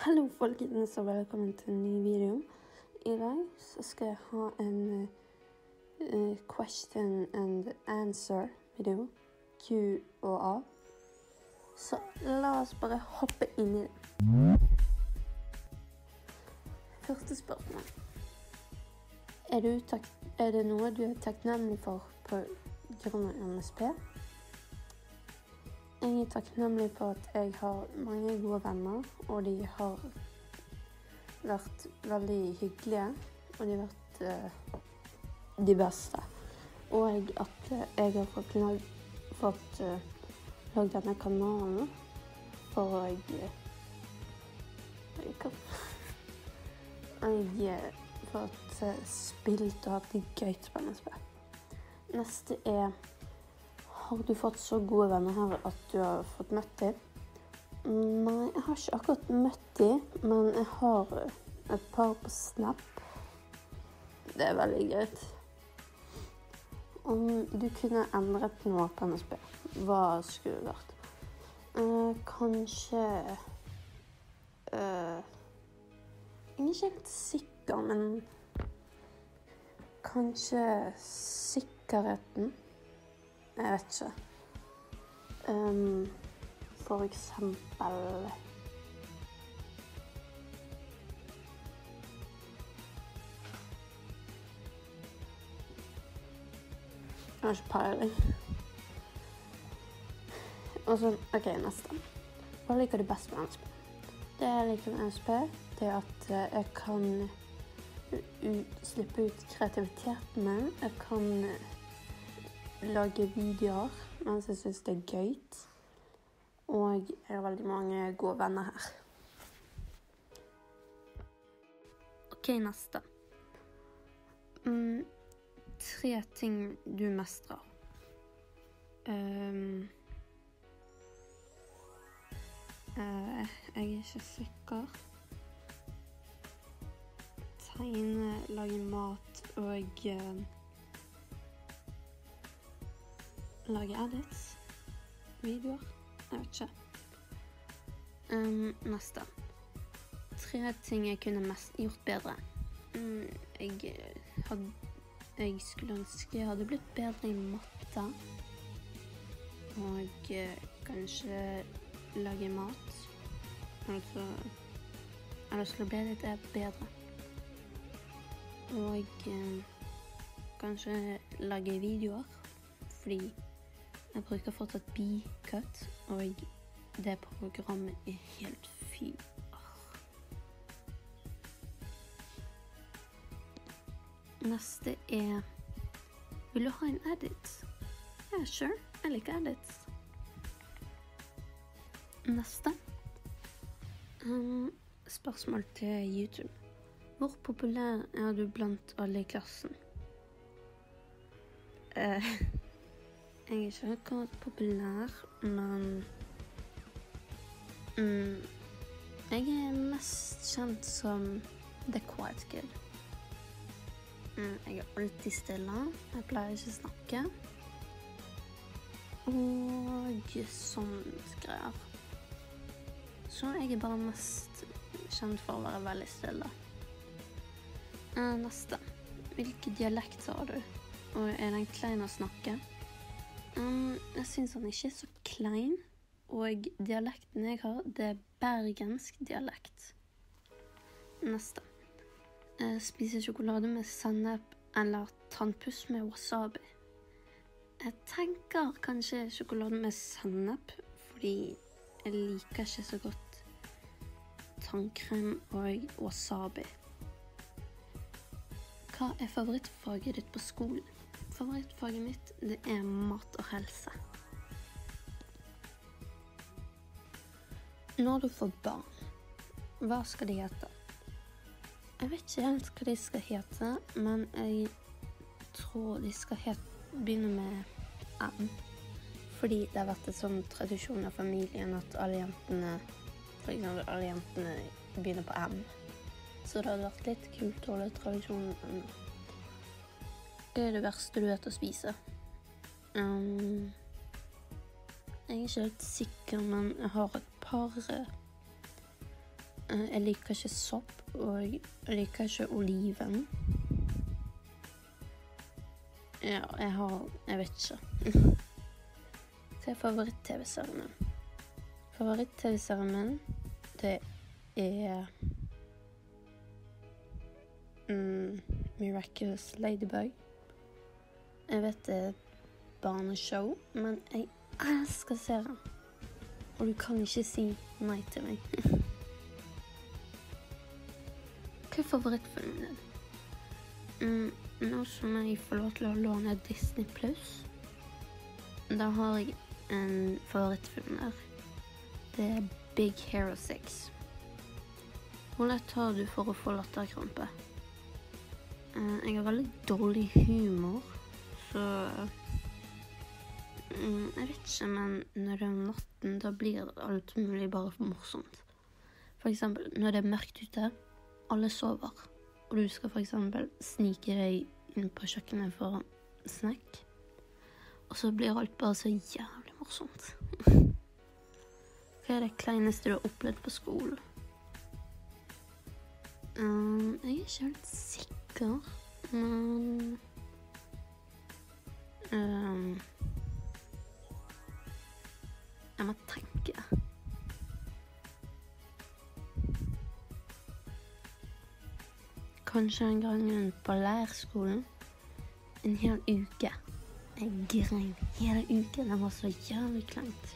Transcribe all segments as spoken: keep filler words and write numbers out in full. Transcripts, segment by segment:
Hallo folkens og velkommen til en ny video. I dag så skal jeg ha en uh, question and answer video, Q og A. Så la oss bare hoppe inn i det. Første spørsmål. Er, du tak er det noe du er takknemlig for på grunn av M S P? Jeg er takknemlig for at jeg har mange gode venner, og de har vært veldig hyggelige, og de har vært uh, de beste. Og at uh, jeg har fått lag, fått uh, lagd denne kanalen for å uh, jeg kan jeg uh, for at uh, spilt og hatt det gøy på M S P. Neste er: har du fått så gode venner her at du har fått møtt dem? Nei, jeg har ikke akkurat møtt dem, men jeg har et par på Snap. Det er veldig greit. Om du kunne endret noe på M S P, hva skulle det vært? Uh, kanskje... Uh, jeg er ikke helt sikker, men... Kanskje sikkerheten? Jeg vet ikke. Um, for eksempel... Jeg har ikke peiling. Og så, ok, neste. Hva liker du best med M S P? Det jeg liker med M S P, det er at jeg kan ut, slippe ut kreativiteten min. Jeg kan lage videoer mens jeg synes det er gøy. Og jeg har veldig mange gode venner her. Ok, neste. Mm, tre ting du mestrer. Um, uh, jeg er ikke sikker. Tegne, lage mat og... Uh, lage edits, videoer, jeg vet ikke. Um, neste. Tre ting jeg kunne mest gjort bedre. Um, jeg, had, jeg skulle ønske jeg hadde blitt bedre i matte. Og uh, kanskje lage mat. Altså, eller slå bli litt bedre. Og uh, kanskje lage videoer, fordi jeg bruker fortsatt B-cut, og det programmet er helt fy. Neste er: vil du ha en edit? Ja, sure. Jeg liker edits. Neste. Um, spørsmål til YouTube. Hvor populær er du blant alle i klassen? Uh, Jeg er ikke akkurat populær, men mm, jeg er mest kjent som The Quiet Kid. Mm, jeg er alltid stille, jeg pleier ikke å snakke. Og sånt greier. Så jeg er bare mest kjent for å være veldig stille. Uh, neste. Hvilke dialekter har du? Og er den klein å snakke? Um, jeg synes han ikke er så klein, og dialekten jeg har, det er bergensk dialekt. Neste. Uh, spise sjokolade med sennep eller tannpuss med wasabi. Jeg tenker kanskje sjokolade med sennep, fordi jeg liker ikke så godt tannkrem og wasabi. Hva er favorittfaget ditt på skolen? Favorittfaget mitt, det er mat og helse. Når du får barn, hva skal de hete? Jeg vet ikke helt hva de skal hete, men jeg tror de skal hete, begynne med M. Fordi det har vært en sånn tradisjon av familien at alle jentene, for eksempel alle jentene begynner på M. Så det hadde vært litt kult å holde tradisjonen. Det er det verste du vet å spise. Um, jeg er ikke helt sikker, men jeg har et par Uh, jeg liker ikke sopp, og jeg liker ikke oliven. Ja, jeg har, jeg vet ikke. Hva er favoritt-tv-serien min? Favoritt-tv-serien min, det er mm, Miraculous Ladybug. Jeg vet det er et barneshow, men jeg elsker serien. Og du kan ikke si nei til meg. Hva er favorittfilmen din? Mm, nå som jeg får lov til å låne Disney Plus, da har jeg en favorittfilm der. Det er Big Hero seks. Hvor lett har du for å få latterkrampe? Uh, jeg har veldig dårlig humor, så um, jeg vet ikke, men når det er om natten, da blir alt mulig bare for morsomt. For eksempel, når det er mørkt ute, alle sover, og du skal for eksempel snike deg inn på kjøkkenet for snack, og så blir alt bare så jævlig morsomt. Hva er det kleineste du har opplevd på skolen? Um, jeg er ikke helt sikker, men um, jeg må tenke. Kanskje en gang på lærerskolen, en hel uke. Jeg grein hele uken, det var så jævlig kleint.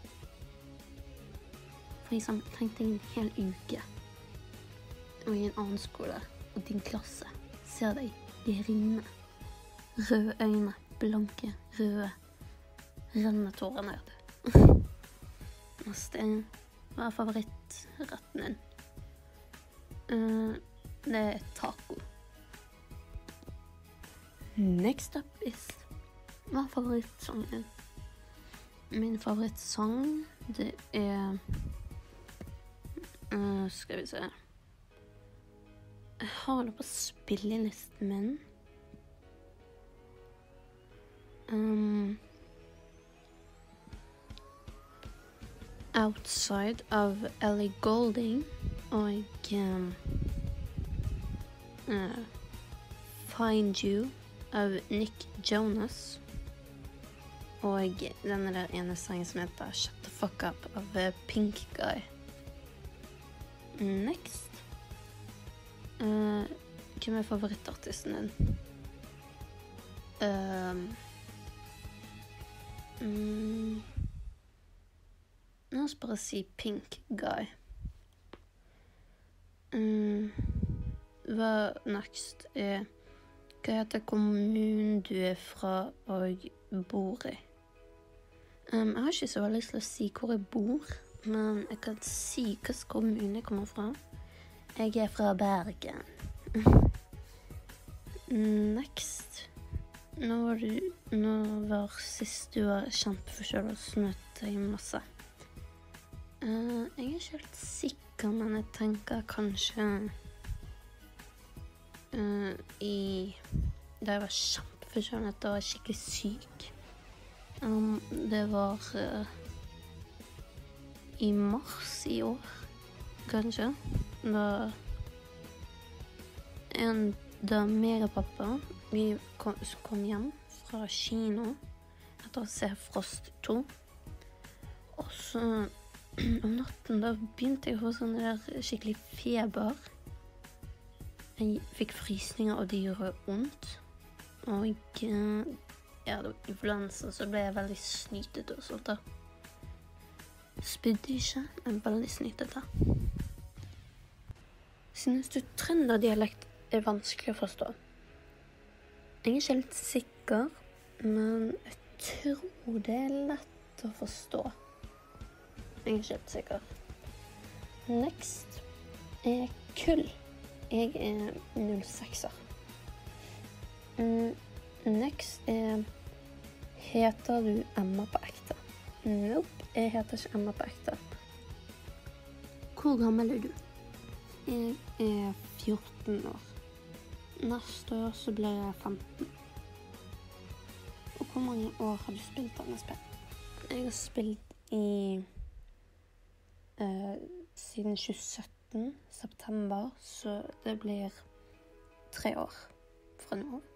For eksempel tenkte jeg en hel uke, og i en annen skole, og din klasse, ser deg, de rinne, røde øyne, blanke, røde, rennende tårer ned. Neste, hva er favorittretten din? Uh, det er taco. Next up is, hva er favorittsangen din? Min favorittsang, det er, uh, skal vi se, jeg har det på spillelisten min. Um, Outside av Ellie Goulding og um, uh, Find You av Nick Jonas og denne der ene sangen som heter Shut the Fuck Up av Pink Guy. Next. Uh, hvem er favorittartisten din? Um, mm, La oss bare si Pink Guy. Um, hva next er, hva heter kommunen du er fra og bor i? Um, jeg har ikke så veldig lyst til å si hvor jeg bor, men jeg kan si hvilken kommune jeg kommer fra. Jeg er fra Bergen. Next. Nå var, du, nå var sist du var kjempeforkjølet og snøt deg masse. Uh, jeg er ikke helt sikker, men jeg tenker kanskje uh, i da jeg var kjempeforkjølet, da var jeg skikkelig syk. Um, det var uh, i mars i år, kanskje. Da en da meg og pappa vi kom, kom hjem fra kino etter å se Frost to. Og så om natten da begynte jeg å få sånn der skikkelig feber. Jeg fikk frysninger, og det gjorde vondt. Og ja, det var influensa, så ble jeg veldig snytete og sånt da. Spydde ikke, men veldig snytete. Synes du trønderdialekt er vanskelig å forstå? Jeg er ikke helt sikker, men jeg tror det er lett å forstå. Jeg er ikke helt sikker. Next er kull. Jeg er null sekser. Mm, next er, heter du Emma på ekte? Nope, jeg heter ikke Emma på ekte. Hvor gammel er du? Jeg er fjorten år. Neste år så blir jeg femten. Og hvor mange år har du spilt denne spill? Jeg har spilt i uh, siden tjue sytten seksten september, så det blir tre år fra nå av.